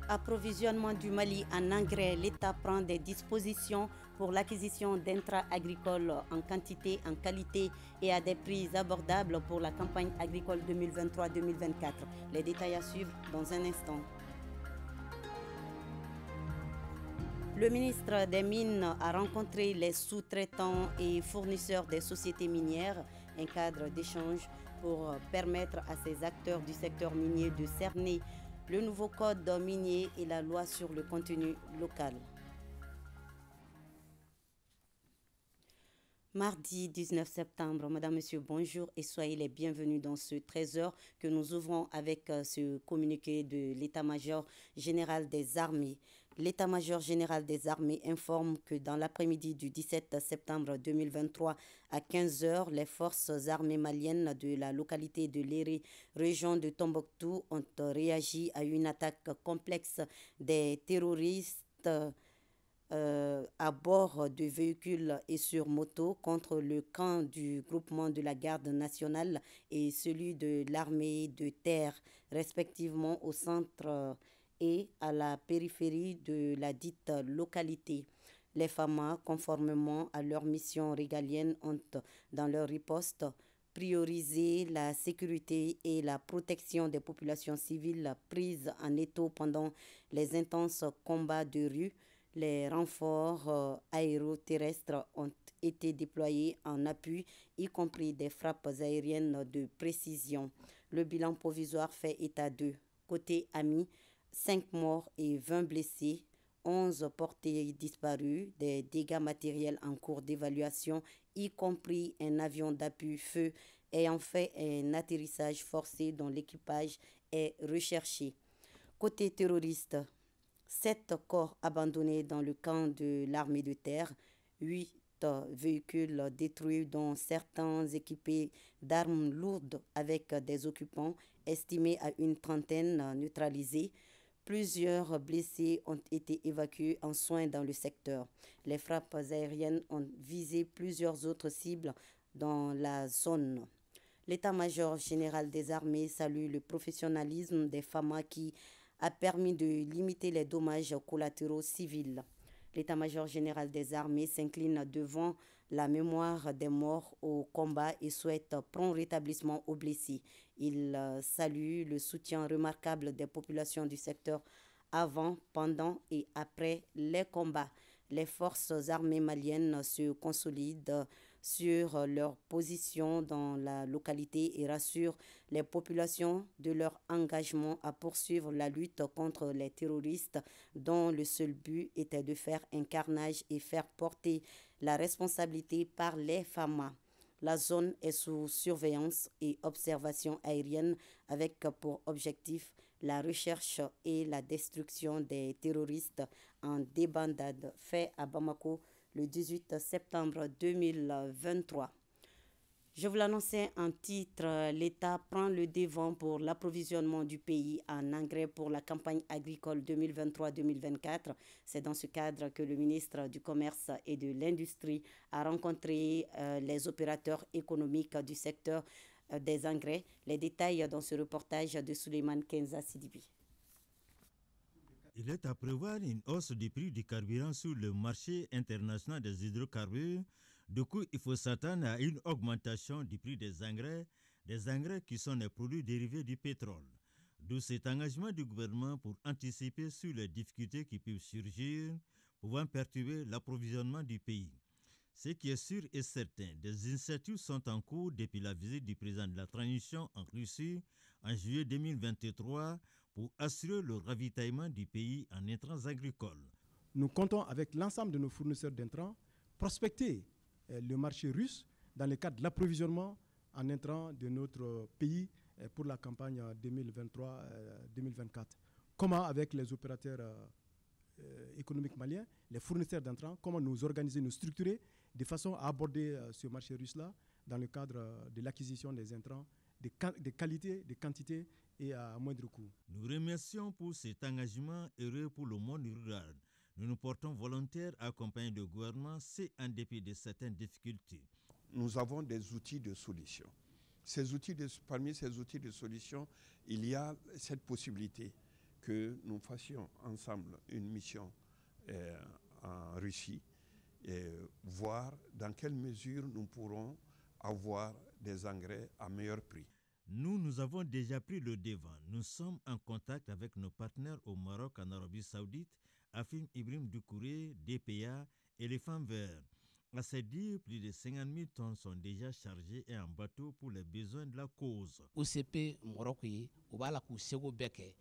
Approvisionnement du Mali en engrais, l'État prend des dispositions pour l'acquisition d'intrants agricoles en quantité, en qualité et à des prix abordables pour la campagne agricole 2023-2024. Les détails à suivre dans un instant. Le ministre des Mines a rencontré les sous-traitants et fournisseurs des sociétés minières, un cadre d'échange pour permettre à ces acteurs du secteur minier de cerner le nouveau code minier et la loi sur le contenu local. Mardi 19 septembre, Madame, Monsieur, bonjour et soyez les bienvenus dans ce 13h que nous ouvrons avec ce communiqué de l'État-major général des armées. L'État-major général des armées informe que dans l'après-midi du 17 septembre 2023 à 15h, les forces armées maliennes de la localité de Léré, région de Tombouctou, ont réagi à une attaque complexe des terroristes à bord de véhicules et sur moto contre le camp du groupement de la garde nationale et celui de l'armée de terre, respectivement au centre et à la périphérie de la dite localité. Les FAMA, conformément à leur mission régalienne, ont, dans leur riposte, prioriser la sécurité et la protection des populations civiles prises en étau pendant les intenses combats de rue. Les renforts aéroterrestres ont été déployés en appui, y compris des frappes aériennes de précision. Le bilan provisoire fait état de, côté ami, 5 morts et 20 blessés, 11 portés disparus, des dégâts matériels en cours d'évaluation, y compris un avion d'appui-feu ayant fait un atterrissage forcé dont l'équipage est recherché. Côté terroriste, 7 corps abandonnés dans le camp de l'armée de terre, 8 véhicules détruits dont certains équipés d'armes lourdes avec des occupants estimés à une trentaine neutralisés. Plusieurs blessés ont été évacués en soins dans le secteur. Les frappes aériennes ont visé plusieurs autres cibles dans la zone. L'état-major général des armées salue le professionnalisme des FAMA qui a permis de limiter les dommages collatéraux civils. L'état-major général des armées s'incline devant la mémoire des morts au combat et souhaite prompt rétablissement aux blessés. Il salue le soutien remarquable des populations du secteur avant, pendant et après les combats. Les forces armées maliennes se consolident sur leur position dans la localité et rassurent les populations de leur engagement à poursuivre la lutte contre les terroristes dont le seul but était de faire un carnage et faire porter la responsabilité par les FAMA. La zone est sous surveillance et observation aérienne avec pour objectif la recherche et la destruction des terroristes en débandade, fait à Bamako le 18 septembre 2023. Je vous l'annonçais en titre, l'État prend le devant pour l'approvisionnement du pays en engrais pour la campagne agricole 2023-2024. C'est dans ce cadre que le ministre du Commerce et de l'Industrie a rencontré les opérateurs économiques du secteur des engrais. Les détails dans ce reportage de Souleymane Kenza Sidibi. Il est à prévoir une hausse du prix du carburant sur le marché international des hydrocarbures. Du coup, il faut s'attendre à une augmentation du prix des engrais qui sont des produits dérivés du pétrole. D'où cet engagement du gouvernement pour anticiper sur les difficultés qui peuvent surgir, pouvant perturber l'approvisionnement du pays. Ce qui est sûr et certain, des initiatives sont en cours depuis la visite du président de la transition en Russie en juillet 2023 pour assurer le ravitaillement du pays en intrants agricoles. Nous comptons avec l'ensemble de nos fournisseurs d'intrants prospecter le marché russe dans le cadre de l'approvisionnement en intrants de notre pays pour la campagne 2023-2024. Comment avec les opérateurs économiques maliens, les fournisseurs d'intrants, comment nous organiser, nous structurer de façon à aborder ce marché russe-là dans le cadre de l'acquisition des intrants de qualité, de quantité et à moindre coût. Nous remercions pour cet engagement heureux pour le monde rural. Nous nous portons volontaires à accompagner le gouvernement, c'est en dépit de certaines difficultés. Nous avons des outils de solution. Parmi ces outils de solution, il y a cette possibilité que nous fassions ensemble une mission en Russie et voir dans quelle mesure nous pourrons avoir des engrais à meilleur prix. Nous avons déjà pris le devant. Nous sommes en contact avec nos partenaires au Maroc, en Arabie Saoudite, Afim Ibrahim Doucouré, DPA et les Femmes Verts. À ce dire, plus de 50 000 tonnes sont déjà chargées et en bateau pour les besoins de la cause. OCP Maroc, on va la coucher au bec.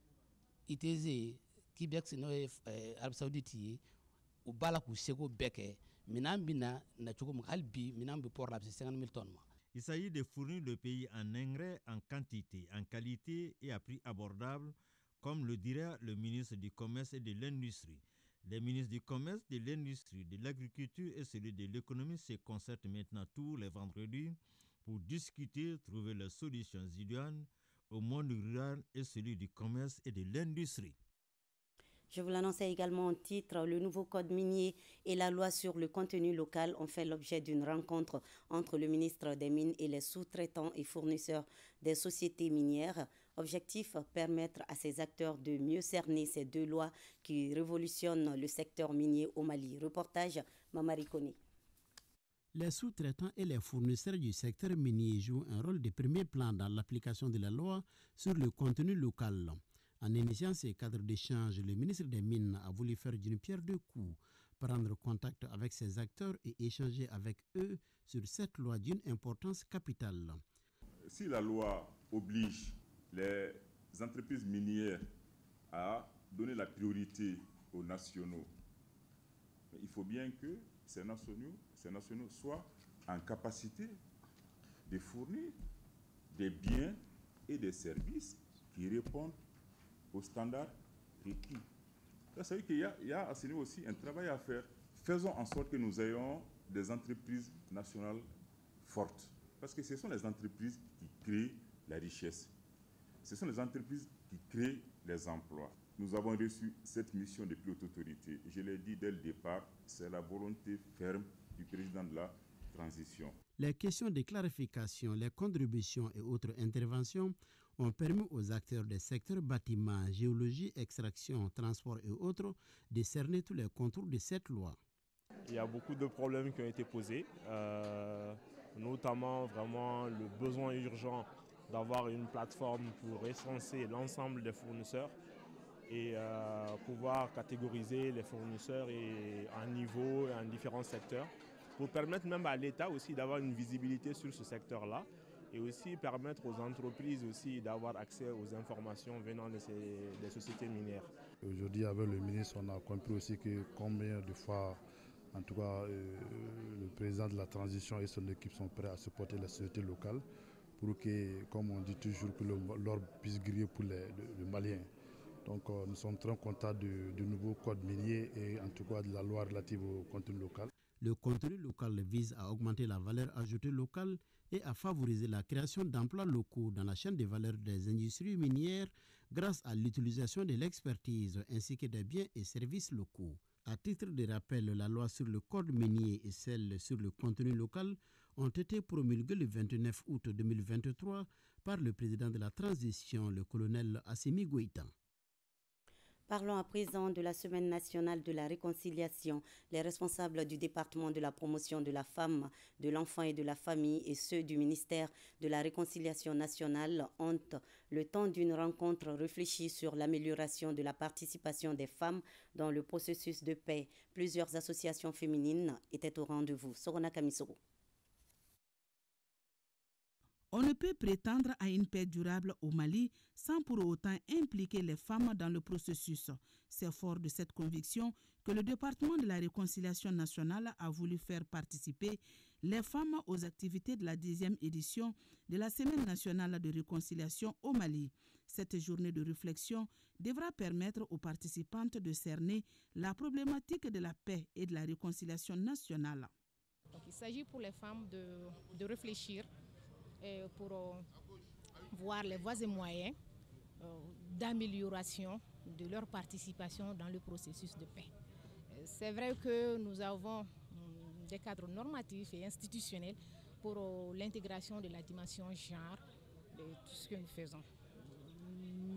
ITZ, Québec, c'est l'Arabie Saoudite, on va la coucher au bec. Minambina, Nachoum Albi, Minambi pour la 50 000 tonnes. Il s'agit de fournir le pays en engrais en quantité, en qualité et à prix abordable, comme le dirait le ministre du Commerce et de l'Industrie. Les ministres du Commerce, de l'Industrie, de l'Agriculture et celui de l'Économie se concertent maintenant tous les vendredis pour discuter, trouver les solutions idoines au monde rural et celui du commerce et de l'industrie. Je vous l'annonçais également en titre, le nouveau code minier et la loi sur le contenu local ont fait l'objet d'une rencontre entre le ministre des Mines et les sous-traitants et fournisseurs des sociétés minières. Objectif, permettre à ces acteurs de mieux cerner ces deux lois qui révolutionnent le secteur minier au Mali. Reportage Mamari Kone. Les sous-traitants et les fournisseurs du secteur minier jouent un rôle de premier plan dans l'application de la loi sur le contenu local. En initiant ces cadres d'échange, le ministre des Mines a voulu faire d'une pierre deux coups, prendre contact avec ces acteurs et échanger avec eux sur cette loi d'une importance capitale. Si la loi oblige les entreprises minières à donner la priorité aux nationaux, il faut bien que ces nationaux soient en capacité de fournir des biens et des services qui répondent aux standards requis. Ça veut dire qu'il y a à ce niveau aussi un travail à faire. Faisons en sorte que nous ayons des entreprises nationales fortes. Parce que ce sont les entreprises qui créent la richesse. Ce sont les entreprises qui créent les emplois. Nous avons reçu cette mission depuis haute autorité. Je l'ai dit dès le départ, c'est la volonté ferme du président de la transition. Les questions de clarification, les contributions et autres interventions ont permis aux acteurs des secteurs bâtiments, géologie, extraction, transport et autres de cerner tous les contours de cette loi. Il y a beaucoup de problèmes qui ont été posés, notamment vraiment le besoin urgent d'avoir une plateforme pour recenser l'ensemble des fournisseurs et pouvoir catégoriser les fournisseurs en niveau et en différents secteurs pour permettre même à l'État aussi d'avoir une visibilité sur ce secteur-là et aussi permettre aux entreprises aussi d'avoir accès aux informations venant des sociétés minières. Aujourd'hui, avec le ministre, on a compris aussi que combien de fois, en tout cas, le président de la transition et son équipe sont prêts à supporter la société locale pour que, comme on dit toujours, que l'or puisse griller pour le Malien. Donc nous sommes très contents du nouveau code minier et en tout cas de la loi relative au contenu local. Le contenu local vise à augmenter la valeur ajoutée locale et à favoriser la création d'emplois locaux dans la chaîne de valeur des industries minières grâce à l'utilisation de l'expertise ainsi que des biens et services locaux. À titre de rappel, la loi sur le code minier et celle sur le contenu local ont été promulguées le 29 août 2023 par le président de la transition, le colonel Assimi Goïta. Parlons à présent de la Semaine nationale de la réconciliation. Les responsables du département de la promotion de la femme, de l'enfant et de la famille et ceux du ministère de la réconciliation nationale ont, le temps d'une rencontre, réfléchi sur l'amélioration de la participation des femmes dans le processus de paix. Plusieurs associations féminines étaient au rendez-vous. Sorona Kamisoro. On ne peut prétendre à une paix durable au Mali sans pour autant impliquer les femmes dans le processus. C'est fort de cette conviction que le département de la réconciliation nationale a voulu faire participer les femmes aux activités de la 10e édition de la Semaine nationale de réconciliation au Mali. Cette journée de réflexion devra permettre aux participantes de cerner la problématique de la paix et de la réconciliation nationale. Donc, il s'agit pour les femmes de réfléchir pour voir les voies et moyens d'amélioration de leur participation dans le processus de paix. C'est vrai que nous avons des cadres normatifs et institutionnels pour l'intégration de la dimension genre de tout ce que nous faisons.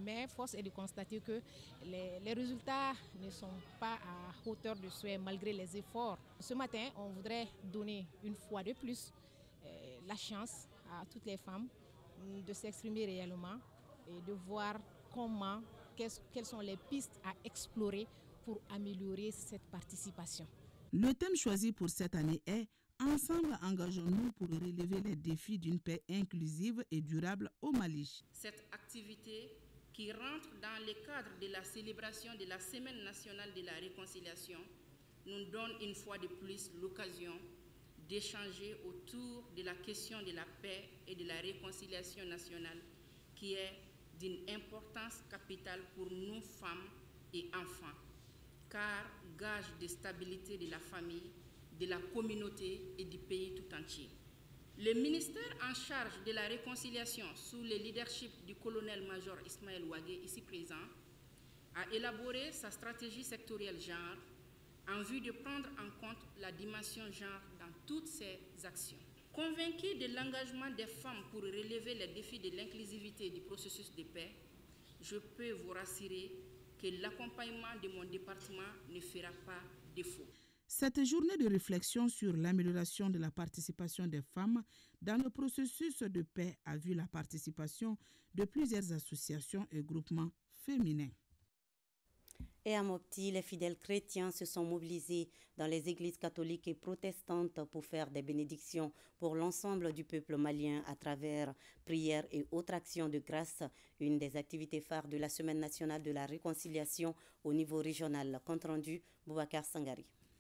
Mais force est de constater que les résultats ne sont pas à hauteur de souhait malgré les efforts. Ce matin, on voudrait donner une fois de plus la chance à toutes les femmes de s'exprimer réellement et de voir quelles sont les pistes à explorer pour améliorer cette participation. Le thème choisi pour cette année est « Ensemble, engageons-nous pour relever les défis d'une paix inclusive et durable au Mali ». Cette activité qui rentre dans le cadre de la célébration de la Semaine nationale de la réconciliation nous donne une fois de plus l'occasion d'échanger autour de la question de la paix et de la réconciliation nationale qui est d'une importance capitale pour nous femmes et enfants, car gage de stabilité de la famille, de la communauté et du pays tout entier. Le ministère en charge de la réconciliation sous le leadership du colonel-major Ismaël Ouagé, ici présent, a élaboré sa stratégie sectorielle genre en vue de prendre en compte la dimension genre dans toutes ses actions. Convaincu de l'engagement des femmes pour relever les défis de l'inclusivité du processus de paix, je peux vous rassurer que l'accompagnement de mon département ne fera pas défaut. Cette journée de réflexion sur l'amélioration de la participation des femmes dans le processus de paix a vu la participation de plusieurs associations et groupements féminins. Et à Mopti, les fidèles chrétiens se sont mobilisés dans les églises catholiques et protestantes pour faire des bénédictions pour l'ensemble du peuple malien à travers prières et autres actions de grâce, une des activités phares de la Semaine nationale de la réconciliation au niveau régional. Compte rendu, Boubacar Sangari.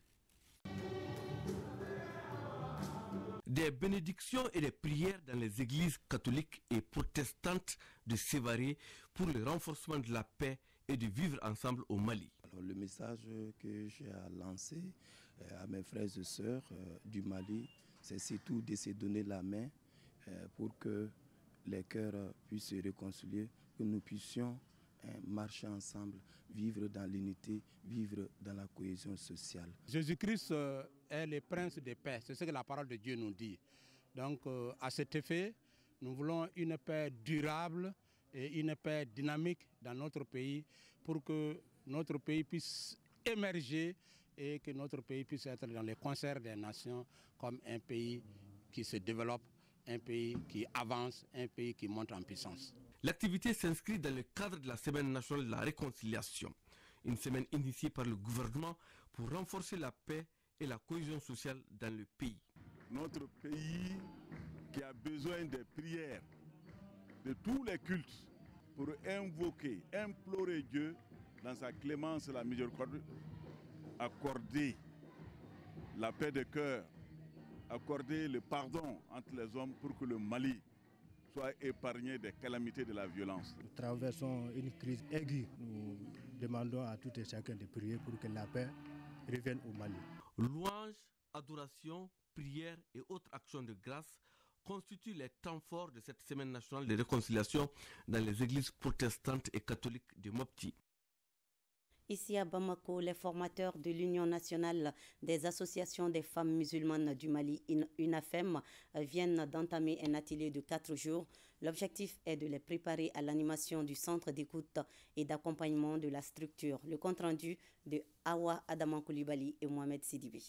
Des bénédictions et des prières dans les églises catholiques et protestantes de Sévaré pour le renforcement de la paix et de vivre ensemble au Mali. Alors, le message que j'ai à lancer à mes frères et sœurs du Mali, c'est surtout de se donner la main pour que les cœurs puissent se réconcilier, que nous puissions marcher ensemble, vivre dans l'unité, vivre dans la cohésion sociale. Jésus-Christ est le prince de paix, c'est ce que la parole de Dieu nous dit. Donc à cet effet, nous voulons une paix durable et une paix dynamique dans notre pays pour que notre pays puisse émerger et que notre pays puisse être dans le concert des nations comme un pays qui se développe, un pays qui avance, un pays qui monte en puissance. L'activité s'inscrit dans le cadre de la Semaine nationale de la réconciliation, une semaine initiée par le gouvernement pour renforcer la paix et la cohésion sociale dans le pays. Notre pays qui a besoin des prières de tous les cultes pour invoquer, implorer Dieu dans sa clémence et la miséricorde, accorder la paix de cœur, accorder le pardon entre les hommes pour que le Mali soit épargné des calamités de la violence. Nous traversons une crise aiguë. Nous demandons à tout et chacun de prier pour que la paix revienne au Mali. Louange, adoration, prière et autres actions de grâce constituent les temps forts de cette semaine nationale de réconciliation dans les églises protestantes et catholiques de Mopti. Ici à Bamako, les formateurs de l'Union nationale des associations des femmes musulmanes du Mali, UNAFEM, viennent d'entamer un atelier de 4 jours. L'objectif est de les préparer à l'animation du centre d'écoute et d'accompagnement de la structure. Le compte-rendu de Awa Adaman Koulibaly et Mohamed Sidibi.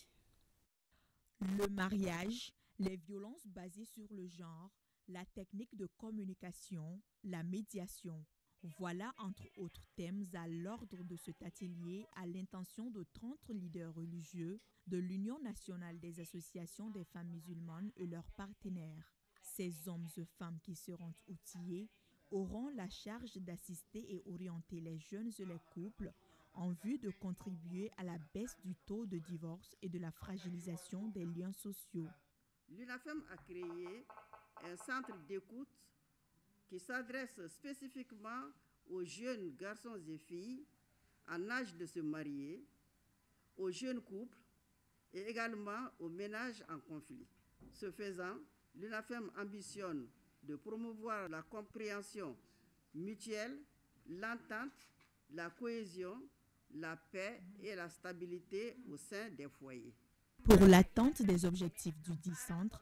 Le mariage, les violences basées sur le genre, la technique de communication, la médiation. Voilà entre autres thèmes à l'ordre de cet atelier à l'intention de 30 leaders religieux de l'Union nationale des associations des femmes musulmanes et leurs partenaires. Ces hommes et femmes qui seront outillés auront la charge d'assister et orienter les jeunes et les couples en vue de contribuer à la baisse du taux de divorce et de la fragilisation des liens sociaux. L'UNAFEM a créé un centre d'écoute qui s'adresse spécifiquement aux jeunes garçons et filles en âge de se marier, aux jeunes couples et également aux ménages en conflit. Ce faisant, l'UNAFEM ambitionne de promouvoir la compréhension mutuelle, l'entente, la cohésion, la paix et la stabilité au sein des foyers. Pour l'atteinte des objectifs du dit centre,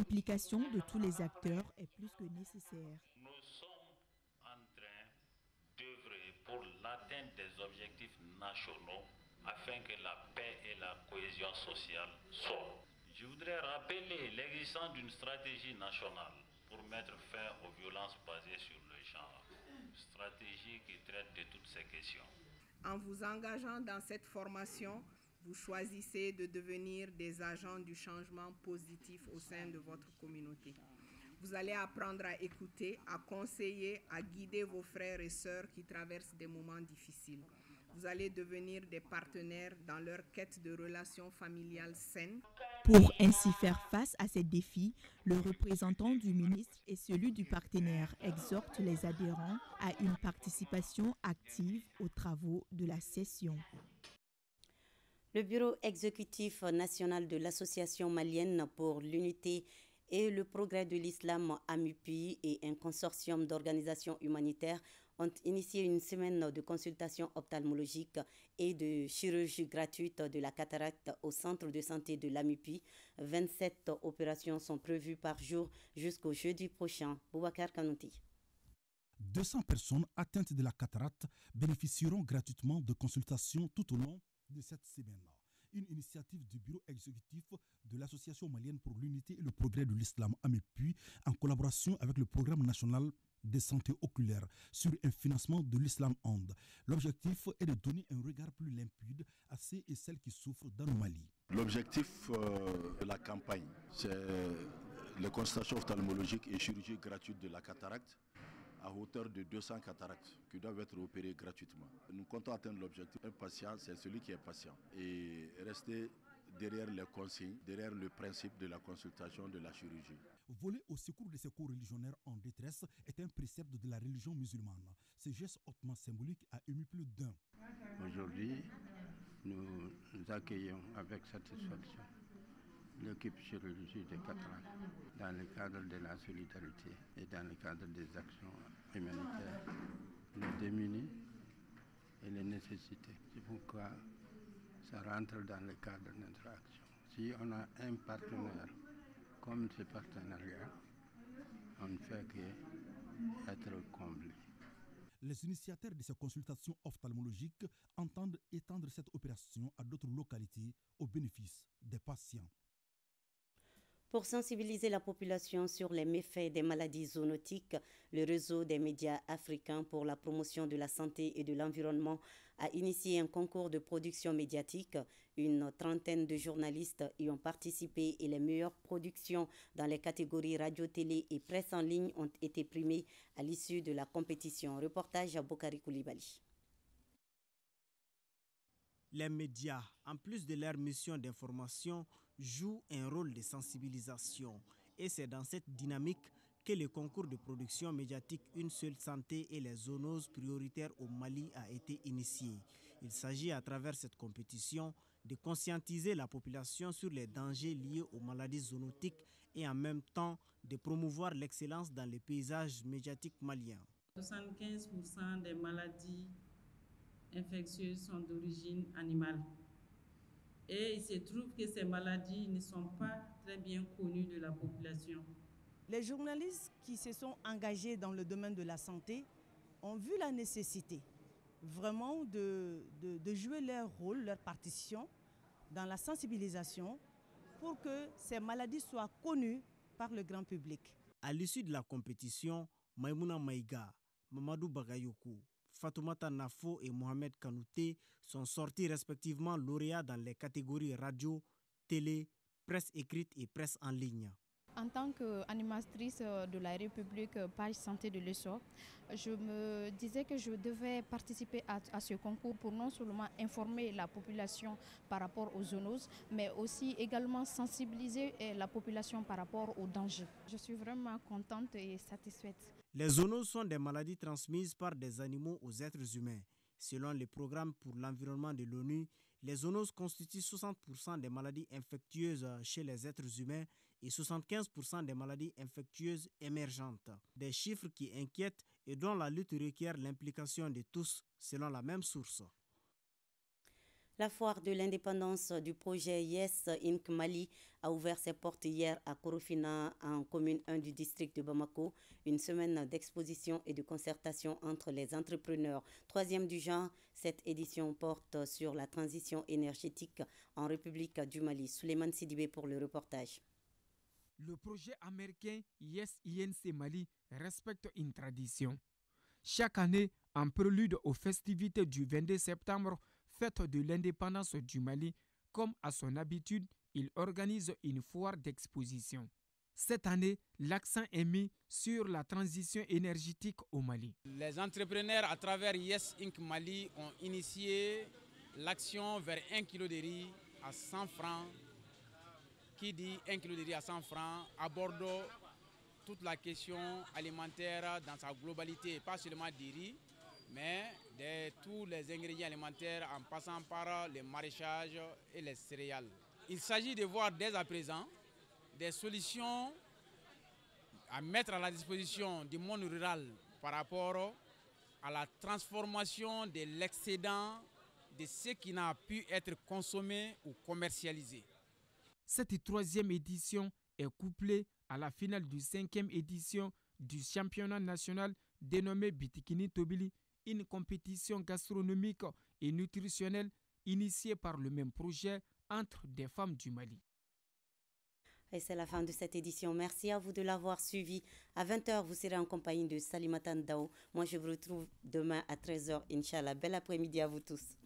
l'implication de tous les acteurs est plus que nécessaire. Nous sommes en train nationaux afin que la paix et la cohésion sociale soient. Je voudrais rappeler l'existence d'une stratégie nationale pour mettre fin aux violences basées sur le genre, stratégie qui traite de toutes ces questions. En vous engageant dans cette formation, vous choisissez de devenir des agents du changement positif au sein de votre communauté. Vous allez apprendre à écouter, à conseiller, à guider vos frères et sœurs qui traversent des moments difficiles. Vous allez devenir des partenaires dans leur quête de relations familiales saines. Pour ainsi faire face à ces défis, le représentant du ministre et celui du partenaire exhortent les adhérents à une participation active aux travaux de la session. Le bureau exécutif national de l'Association malienne pour l'unité et le progrès de l'islam AMUPI et un consortium d'organisations humanitaires ont initié une semaine de consultation ophtalmologique et de chirurgie gratuite de la cataracte au centre de santé de l'AMUPI. 27 opérations sont prévues par jour jusqu'au jeudi prochain. Boubacar Kanouti. 200 personnes atteintes de la cataracte bénéficieront gratuitement de consultations tout au long de cette semaine. Une initiative du bureau exécutif de l'Association malienne pour l'unité et le progrès de l'islam AMUPI en collaboration avec le programme national de santé oculaire sur un financement de l'Islam Hand. L'objectif est de donner un regard plus limpide à ceux et celles qui souffrent d'anomalies. L'objectif de la campagne, c'est les consultations ophtalmologiques et chirurgie gratuite de la cataracte à hauteur de 200 cataractes qui doivent être opérées gratuitement. Nous comptons atteindre l'objectif. Un patient, c'est celui qui est patient. Et rester derrière les consignes, derrière le principe de la consultation de la chirurgie. Voler au secours de ces co-religionnaires en détresse est un précepte de la religion musulmane. Ce geste hautement symbolique a ému plus d'un. Aujourd'hui, nous accueillons avec satisfaction l'équipe chirurgie de cataractes dans le cadre de la solidarité et dans le cadre des actions humanitaires, les démunis et les nécessités. C'est pourquoi ça rentre dans le cadre de notre action. Si on a un partenaire comme ce partenariat, on ne fait qu'être comblé. Les initiateurs de ces consultations ophtalmologiques entendent étendre cette opération à d'autres localités au bénéfice des patients. Pour sensibiliser la population sur les méfaits des maladies zoonotiques, le réseau des médias africains pour la promotion de la santé et de l'environnement a initié un concours de production médiatique. Une trentaine de journalistes y ont participé et les meilleures productions dans les catégories radio, télé et presse en ligne ont été primées à l'issue de la compétition. Reportage à Bokari Koulibaly. Les médias, en plus de leur mission d'information, jouent un rôle de sensibilisation. Et c'est dans cette dynamique que le concours de production médiatique Une seule santé et les zoonoses prioritaires au Mali a été initié. Il s'agit à travers cette compétition de conscientiser la population sur les dangers liés aux maladies zoonotiques et en même temps de promouvoir l'excellence dans les paysages médiatiques maliens. 75% des maladies infectieuses sont d'origine animale. Et il se trouve que ces maladies ne sont pas très bien connues de la population. Les journalistes qui se sont engagés dans le domaine de la santé ont vu la nécessité vraiment de jouer leur rôle, leur partition dans la sensibilisation pour que ces maladies soient connues par le grand public. À l'issue de la compétition, Maïmouna Maïga, Mamadou Bagayoko, Fatoumata Nafo et Mohamed Kanouté sont sortis respectivement lauréats dans les catégories radio, télé, presse écrite et presse en ligne. En tant qu'animatrice de la République Page Santé de l'ESSO, je me disais que je devais participer à ce concours pour non seulement informer la population par rapport aux zoonoses, mais aussi également sensibiliser la population par rapport aux dangers. Je suis vraiment contente et satisfaite. Les zoonoses sont des maladies transmises par des animaux aux êtres humains. Selon le programme pour l'environnement de l'ONU, les zoonoses constituent 60% des maladies infectieuses chez les êtres humains et 75% des maladies infectieuses émergentes. Des chiffres qui inquiètent et dont la lutte requiert l'implication de tous, selon la même source. La foire de l'indépendance du projet Yes Inc. Mali a ouvert ses portes hier à Korofina, en commune 1 du district de Bamako. Une semaine d'exposition et de concertation entre les entrepreneurs. Troisième du genre, cette édition porte sur la transition énergétique en République du Mali. Souleymane Sidibé pour le reportage. Le projet américain Yes INC Mali respecte une tradition. Chaque année, en prélude aux festivités du 22 septembre, fête de l'indépendance du Mali, comme à son habitude, il organise une foire d'exposition. Cette année, l'accent est mis sur la transition énergétique au Mali. Les entrepreneurs à travers Yes Inc. Mali ont initié l'action vers 1 kg de riz à 100 francs. Qui dit 1 kg de riz à 100 francs aborde toute la question alimentaire dans sa globalité, pas seulement du riz, mais de tous les ingrédients alimentaires en passant par le maraîchage et les céréales. Il s'agit de voir dès à présent des solutions à mettre à la disposition du monde rural par rapport à la transformation de l'excédent de ce qui n'a pu être consommé ou commercialisé. Cette troisième édition est couplée à la finale du 5e édition du championnat national dénommé Bitikini Tobili, une compétition gastronomique et nutritionnelle initiée par le même projet entre des femmes du Mali. Et c'est la fin de cette édition. Merci à vous de l'avoir suivi. À 20h, vous serez en compagnie de Salimata Ndao. Moi, je vous retrouve demain à 13h, Inch'Allah. Bel après-midi à vous tous.